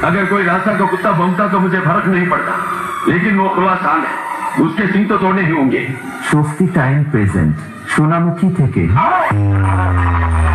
अगर कोई रास्ता का कुत्ता भौंकता तो मुझे फर्क नहीं पड़ता, लेकिन वो खुला सांड है, उसके सिंग तो तोड़ने ही होंगे। স্বস্তি টাইম প্রেজেন্ট সোনামুখী থেকে।